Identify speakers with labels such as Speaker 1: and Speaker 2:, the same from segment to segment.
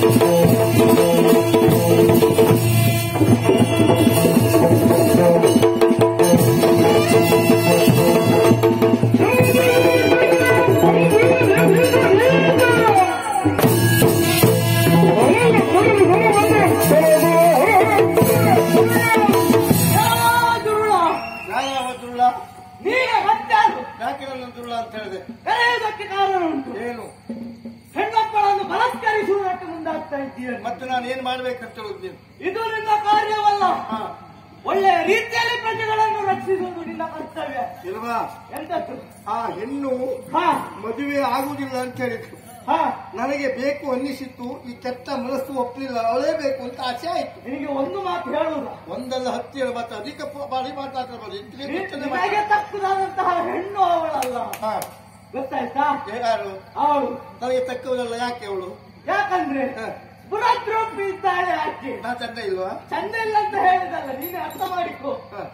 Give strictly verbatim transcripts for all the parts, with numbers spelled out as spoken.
Speaker 1: ಮತ್ತೆ ನಾನು ಏನ್ ಮಾಡ್ಬೇಕಂತ
Speaker 2: ಇದು ನಿನ್ನ ಕಾರ್ಯವಲ್ಲ. ಒಳ್ಳೆಯ ರೀತಿಯಲ್ಲಿ ಪ್ರಜೆಗಳನ್ನು ರಕ್ಷಿಸುವುದು ನಿನ್ನ ಕರ್ತವ್ಯ
Speaker 1: ಇಲ್ವಾ?
Speaker 2: ಎಂತದ್ದು?
Speaker 1: ಆ ಹೆಣ್ಣು ಮದುವೆ ಆಗುವುದಿಲ್ಲ ಅಂತ ಹೇಳಿದ್ರು. ನನಗೆ ಬೇಕು ಅನ್ನಿಸಿತ್ತು. ಈ ಕೆಟ್ಟ ಮನಸ್ಸು ಒಪ್ಪಲಿಲ್ಲ. ಅವಳೇ ಬೇಕು ಅಂತ ಆಸೆ ಆಯ್ತು.
Speaker 2: ನಿನಗೆ ಒಂದು ಮಾತು ಹೇಳುವುದ?
Speaker 1: ಒಂದಲ್ಲ ಹತ್ತಿರ ಮಾತು ಅಧಿಕ ಬಾರಿ ಮಾತಾಡ್ಬೋದು.
Speaker 2: ತಕ್ಕದಾದಂತಹ ಹೆಣ್ಣು ಅವಳಲ್ಲ, ಗೊತ್ತಾಯ್ತಾ?
Speaker 1: ಯಾರು
Speaker 2: ಅವಳು
Speaker 1: ನನಗೆ ತಕ್ಕವಳಲ್ಲ. ಯಾಕೆ ಅವಳು?
Speaker 2: ಯಾಕಂದ್ರೆ ಬೃಹದ್ರೂಪಿ ಇದ್ದಾಳೆ. ಯಾಕೆ
Speaker 1: ನಾ ಚಂದ ಇಲ್ವಾ?
Speaker 2: ಚಂದ ಇಲ್ಲ ಅಂತ ಹೇಳಿದಲ್ಲ, ನೀನೆ ಅರ್ಥ ಮಾಡಿಕೊ.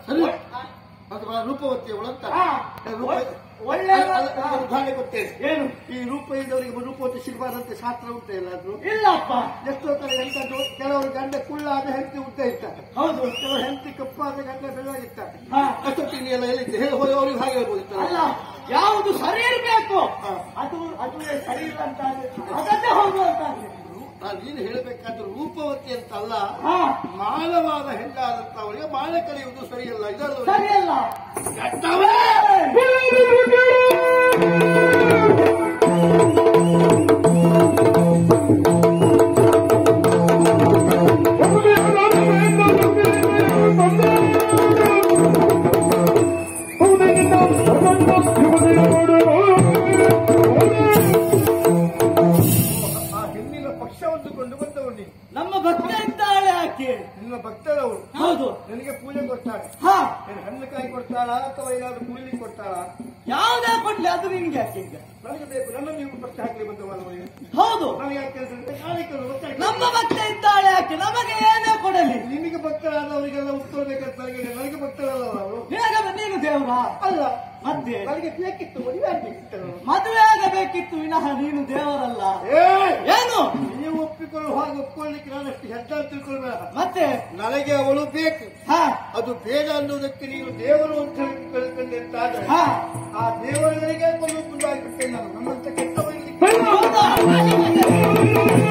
Speaker 1: ರೂಪವತಿ ಅವಳು ಅಂತ
Speaker 2: ಒಳ್ಳೆ
Speaker 1: ಉದಾಹರಣೆ ಕೊಡ್ತೇನೆ.
Speaker 2: ಏನು?
Speaker 1: ಈ ರೂಪ ಇದ್ದವರಿಗೆ ರೂಪವತಿ ಸಿಗಬಾರ್ದಂತೆ ಶಾಸ್ತ್ರ ಉಂಟು ಎಲ್ಲಾದ್ರೂ?
Speaker 2: ಇಲ್ಲಪ್ಪ.
Speaker 1: ಎಷ್ಟೋ ತರ ಎಂತದ್ದು, ಕೆಲವರು ಗಂಡ ಕುಳ್ಳಾದ ಹೆಂಡತಿ ಉದ್ದ ಇರ್ತಾರೆ.
Speaker 2: ಹೌದು.
Speaker 1: ಕೆಲವರು ಹೆಂಡತಿ ಕಪ್ಪಾದ ಗಂಡ ಬೆಳ್ಳಾಗಿರ್ತಾರೆ. ಅಷ್ಟೊತ್ತಿಗೆ ಎಲ್ಲ ಹೇಳಿದ್ದೆ ಹೇಳಿ ಅವ್ರಿಗೆ ಹಾಗೆ ಹೇಳ್ಬೋದು.
Speaker 2: ಅಲ್ಲ, ಯಾವುದು ಸರಿ ಇರಬೇಕು ಅದು ಅದು ಸರಿ ಇಲ್ಲ ಅಂತ ಅದನ್ನೇ ಹೋಗುವಂತ.
Speaker 1: ನೀನು ಹೇಳಬೇಕಾದ್ರೆ ರೂಪವತಿ ಅಂತ ಅಲ್ಲ, ಮಾನವಾದ ಹೆಣ್ಣಾದಂತವರಿಗೆ ಮಾನ ಕರೆಯುವುದು ಸರಿಯಲ್ಲ. ಇದಲ್ಲ
Speaker 2: ಸರಿಯಲ್ಲ. ನಮ್ಮ ಭಕ್ತ ಇದ್ದಾಳೆ. ಆಕೆ
Speaker 1: ನಿಮ್ಮ ಭಕ್ತರವರು?
Speaker 2: ಹೌದು.
Speaker 1: ನನಗೆ ಪೂಜೆ ಕೊಡ್ತಾಳೆ. ಹಣ್ಣುಕಾಯಿ ಕೊಡ್ತಾಳ ಅಥವಾ ಏನಾದ್ರು ಕುಳಿಲಿ ಕೊಡ್ತಾಳ?
Speaker 2: ಯಾವುದೇ ಕೊಡ್ಲಿ ಅದು ನಿಮ್ಗೆ ಯಾಕೆ? ಈಗ
Speaker 1: ನನಗೆ ಬೇಕು. ನನ್ನ ನೀವು ಪ್ರಶ್ನೆ ಹಾಕಲಿ ಬಂದವಲ್ಲ.
Speaker 2: ಹೌದು.
Speaker 1: ನನಗೆ ಯಾಕೆ
Speaker 2: ನಮ್ಮ ಭಕ್ತ ಇದ್ದಾಳೆ. ಆಕೆ ನಮಗೆ ಏನೇ ಕೊಡಲಿ.
Speaker 1: ನಿಮಗೆ ಭಕ್ತರಾದವರಿಗೆಲ್ಲ ಉತ್ಕೊಳ್ಬೇಕಂತ ನನಗೆ ನನಗೆ ಭಕ್ತರಲ್ಲ ಅವರು.
Speaker 2: ನೀನು ದೇವರ
Speaker 1: ಅಲ್ಲ.
Speaker 2: ಮತ್ತೆ
Speaker 1: ನನಗೆ ಬೇಕಿತ್ತು, ಮದುವೆ ಆಗ್ಬೇಕಿತ್ತು.
Speaker 2: ಮದುವೆ ಆಗಬೇಕಿತ್ತು, ವಿನಃ ನೀನು ದೇವರಲ್ಲ. ಏನು
Speaker 1: ನೀವು ಒಪ್ಪಿಕೊಳ್ಳುವ ಹಾಗೆ ಒಪ್ಕೊಳ್ಳಿಕ್ಕೆ ನಾನಷ್ಟು ಹೆಜ್ಜೆ ತಿಳ್ಕೊಳ್ಬೇಡ.
Speaker 2: ಮತ್ತೆ
Speaker 1: ನನಗೆ ಅವಳು ಬೇಕು. ಅದು ಬೇಡ ಅನ್ನೋದಕ್ಕೆ ನೀನು ದೇವರು ಅಂತ ತಿಳ್ಕೊಂಡೆ ಅಂತ ಆದ್ರೆ ಆ ದೇವರಿಗೆ ಕೊಂಡು ತುಂಡಾಗಿಬಿಟ್ಟೆ ನಾನು. ನಮ್ಮಂತ ಕೆಟ್ಟವರಿಗೆ